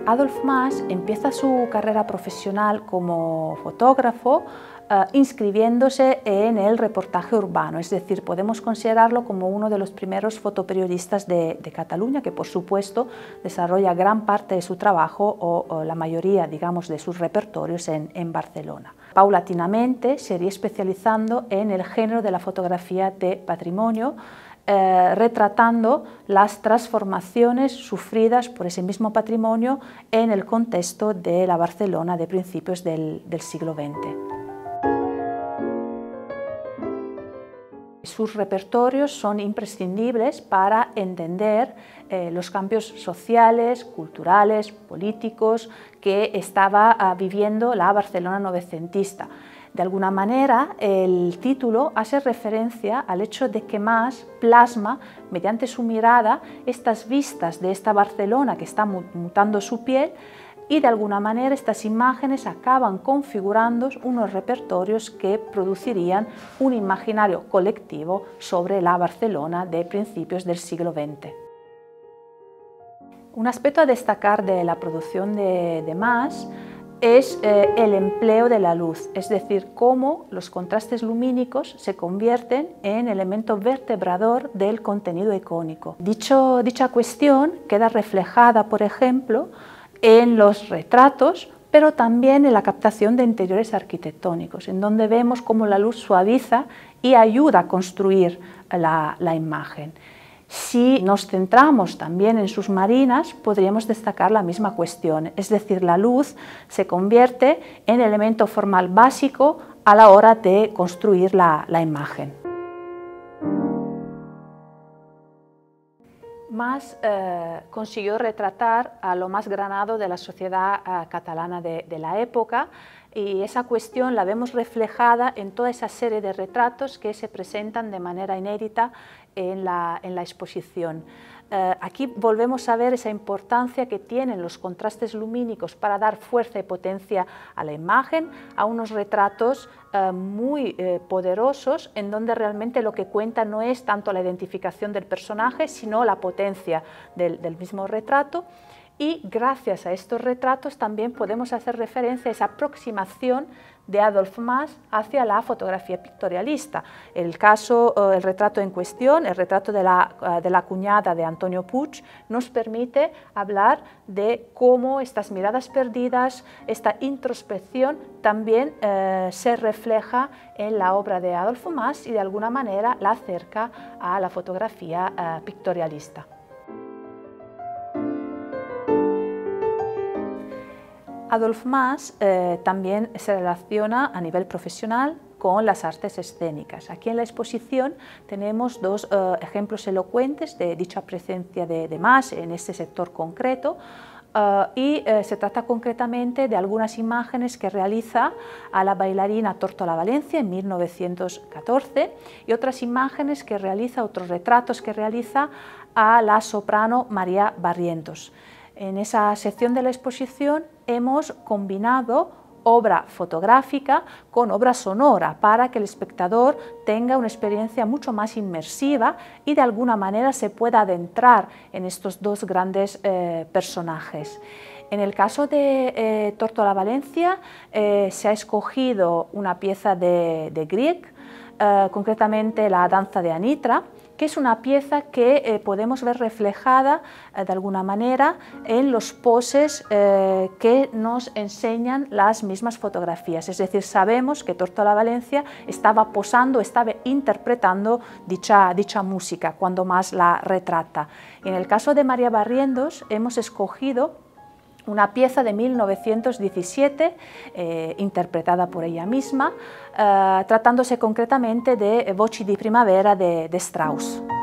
Adolf Maas empieza su carrera profesional como fotógrafo inscribiéndose en el reportaje urbano, es decir, podemos considerarlo como uno de los primeros fotoperiodistas de Cataluña, que por supuesto desarrolla gran parte de su trabajo o la mayoría, digamos, de sus repertorios en Barcelona. Paulatinamente se iría especializando en el género de la fotografía de patrimonio, retratando las transformaciones sufridas por ese mismo patrimonio en el contexto de la Barcelona de principios del siglo XX. Sus repertorios son imprescindibles para entender los cambios sociales, culturales, políticos que estaba viviendo la Barcelona novecentista. De alguna manera, el título hace referencia al hecho de que Maas plasma, mediante su mirada, estas vistas de esta Barcelona que está mutando su piel, y de alguna manera estas imágenes acaban configurando unos repertorios que producirían un imaginario colectivo sobre la Barcelona de principios del siglo XX. Un aspecto a destacar de la producción de Maas es el empleo de la luz, es decir, cómo los contrastes lumínicos se convierten en elemento vertebrador del contenido icónico. Dicha cuestión queda reflejada, por ejemplo, en los retratos, pero también en la captación de interiores arquitectónicos, en donde vemos cómo la luz suaviza y ayuda a construir la imagen. Si nos centramos también en sus marinas, podríamos destacar la misma cuestión, es decir, la luz se convierte en elemento formal básico a la hora de construir la imagen. Maas consiguió retratar a lo más granado de la sociedad catalana de la época, y esa cuestión la vemos reflejada en toda esa serie de retratos que se presentan de manera inédita en la exposición. Aquí volvemos a ver esa importancia que tienen los contrastes lumínicos para dar fuerza y potencia a la imagen, a unos retratos muy poderosos, en donde realmente lo que cuenta no es tanto la identificación del personaje, sino la potencia del mismo retrato. Y gracias a estos retratos también podemos hacer referencia a esa aproximación de Adolf Maas hacia la fotografía pictorialista. El retrato en cuestión, el retrato de la cuñada de Antonio Puig, nos permite hablar de cómo estas miradas perdidas, esta introspección también se refleja en la obra de Adolf Maas y de alguna manera la acerca a la fotografía pictorialista. Adolf Maas también se relaciona a nivel profesional con las artes escénicas. Aquí en la exposición tenemos dos ejemplos elocuentes de dicha presencia de Maas en este sector concreto, y se trata concretamente de algunas imágenes que realiza a la bailarina Tórtola Valencia en 1914 y otras imágenes que realiza, otros retratos que realiza a la soprano María Barrientos. En esa sección de la exposición hemos combinado obra fotográfica con obra sonora para que el espectador tenga una experiencia mucho más inmersiva y de alguna manera se pueda adentrar en estos dos grandes personajes. En el caso de Tórtola Valencia se ha escogido una pieza de Grieg, concretamente la danza de Anitra, que es una pieza que podemos ver reflejada de alguna manera en los poses que nos enseñan las mismas fotografías. Es decir, sabemos que Tórtola Valencia estaba posando, estaba interpretando dicha música cuando Maas la retrata. Y en el caso de María Barrientos hemos escogido una pieza de 1917, interpretada por ella misma, tratándose concretamente de Voci di primavera de Strauss.